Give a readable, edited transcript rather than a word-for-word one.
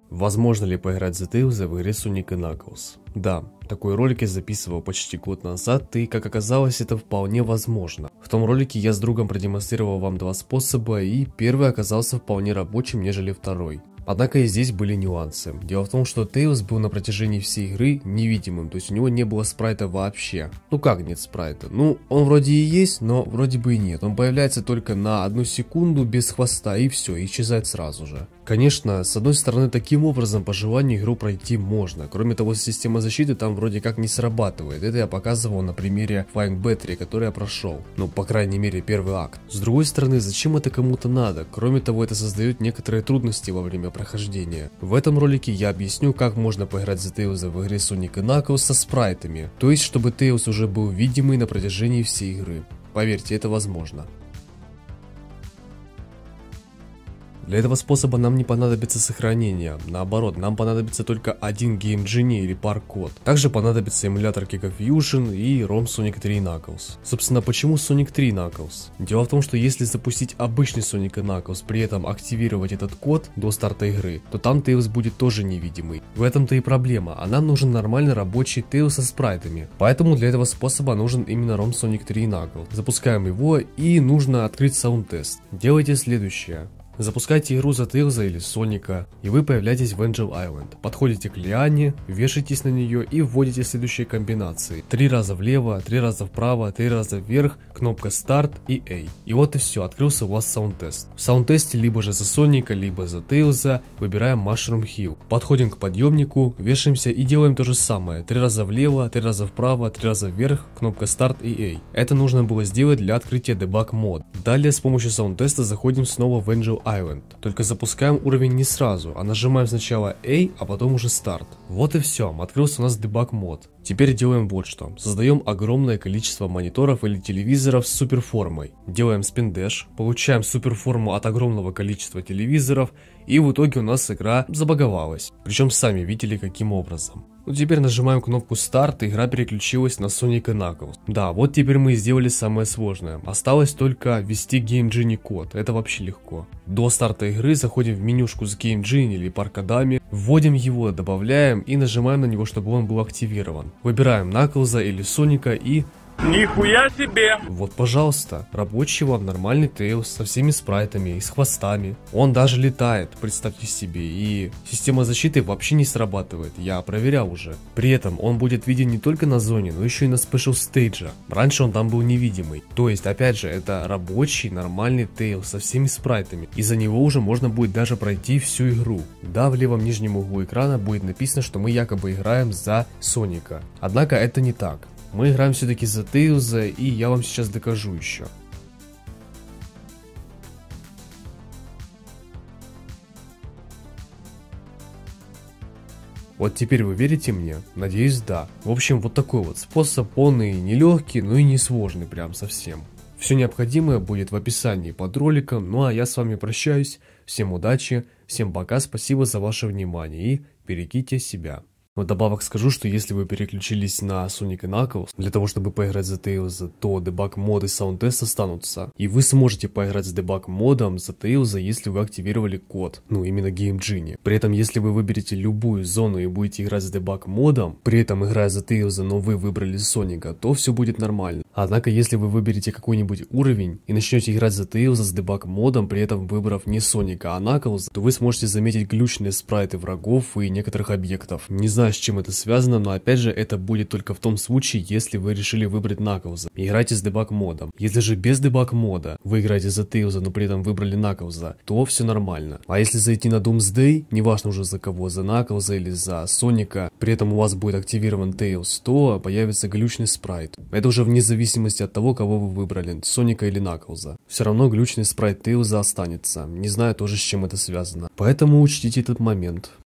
Возможно ли поиграть за Tails в игре Sonic Knuckles? Да, такой ролик я записывал почти год назад, и как оказалось, это вполне возможно. В том ролике я с другом продемонстрировал вам два способа, и первый оказался вполне рабочим, нежели второй. Однако и здесь были нюансы. Дело в том, что Tails был на протяжении всей игры невидимым, то есть у него не было спрайта вообще. Ну как нет спрайта? Ну, он вроде и есть, но вроде бы и нет. Он появляется только на 1 секунду без хвоста и все, исчезает сразу же. Конечно, с одной стороны, таким образом по желанию игру пройти можно. Кроме того, система защиты там вроде как не срабатывает. Это я показывал на примере Flying Battery, который я прошел. Ну, по крайней мере, первый акт. С другой стороны, зачем это кому-то надо? Кроме того, это создает некоторые трудности во время прохождения. В этом ролике я объясню, как можно поиграть за Tails в игре Sonic Knuckles со спрайтами. То есть, чтобы Tails уже был видимый на протяжении всей игры. Поверьте, это возможно. Для этого способа нам не понадобится сохранение, наоборот, нам понадобится только один Game Genie или пар-код. Также понадобится эмулятор Kika Fusion и ROM Sonic 3 Knuckles. Собственно, почему Sonic 3 Knuckles? Дело в том, что если запустить обычный Sonic Knuckles, при этом активировать этот код до старта игры, то там Tails будет тоже невидимый. В этом-то и проблема, а нам нужен нормальный рабочий Tails со спрайтами. Поэтому для этого способа нужен именно ROM Sonic 3 Knuckles. Запускаем его, и нужно открыть саунд-тест. Делайте следующее. Запускайте игру за Тейлза или Соника, и вы появляетесь в Angel Island. Подходите к лиане, вешаетесь на нее и вводите следующие комбинации. 3 раза влево, 3 раза вправо, 3 раза вверх, кнопка старт и A. И вот и все, открылся у вас саунд-тест. В саунд-тесте либо же за Соника, либо за Тейлза выбираем Mushroom Hill. Подходим к подъемнику, вешаемся и делаем то же самое. 3 раза влево, 3 раза вправо, 3 раза вверх, кнопка старт и A. Это нужно было сделать для открытия debug мод. Далее с помощью саунд-теста заходим снова в Angel Island. Только запускаем уровень не сразу, а нажимаем сначала A, а потом уже старт. Вот и все, открылся у нас дебаг мод. Теперь делаем вот что. Создаем огромное количество мониторов или телевизоров с суперформой. Делаем спин дэш, получаем суперформу от огромного количества телевизоров, и в итоге у нас игра забаговалась. Причем сами видели каким образом. Ну теперь нажимаем кнопку старт, и игра переключилась на Sonic Knuckles. Да, вот теперь мы и сделали самое сложное. Осталось только ввести Game Genie код, это вообще легко. До старта игры заходим в менюшку с Game Genie или пар-кодами, вводим его, добавляем и нажимаем на него, чтобы он был активирован. Выбираем Knuckles или Соника и... Нихуя себе! Вот, пожалуйста, рабочий вам нормальный Tails со всеми спрайтами и с хвостами. Он даже летает, представьте себе, и система защиты вообще не срабатывает, я проверял уже. При этом он будет виден не только на зоне, но еще и на спешл стейдже. Раньше он там был невидимый. То есть, опять же, это рабочий нормальный Tails со всеми спрайтами. И за него уже можно будет даже пройти всю игру. Да, в левом нижнем углу экрана будет написано, что мы якобы играем за Соника. Однако это не так. Мы играем все-таки за Тейлза, и я вам сейчас докажу еще. Вот теперь вы верите мне? Надеюсь, да. В общем, вот такой вот способ, он и не легкий, но и не сложный прям совсем. Все необходимое будет в описании под роликом, ну а я с вами прощаюсь. Всем удачи, всем пока, спасибо за ваше внимание и берегите себя. Вдобавок скажу, что если вы переключились на Sonic Knuckles для того, чтобы поиграть за Tails, то дебаг мод и саунд-тест останутся. И вы сможете поиграть с дебаг модом за Tails, если вы активировали код, ну именно Game Genie. При этом, если вы выберете любую зону и будете играть с дебаг модом, при этом играя за Tails, но вы выбрали Соника, то все будет нормально. Однако, если вы выберете какой-нибудь уровень и начнете играть за Tails с дебаг модом, при этом выбрав не Соника, а Knuckles, то вы сможете заметить глючные спрайты врагов и некоторых объектов. Не знаю, с чем это связано, но опять же это будет только в том случае, если вы решили выбрать Knuckles и играете с дебаг модом. Если же без дебаг мода вы играете за Tails, но при этом выбрали Knuckles, то все нормально. А если зайти на Doomsday, неважно уже за кого, за Knuckles или за Соника, при этом у вас будет активирован Tails, то появится глючный спрайт. Это уже вне зависимости от того, кого вы выбрали, Соника или Knuckles. Все равно глючный спрайт Tails останется. Не знаю тоже, с чем это связано. Поэтому учтите этот момент.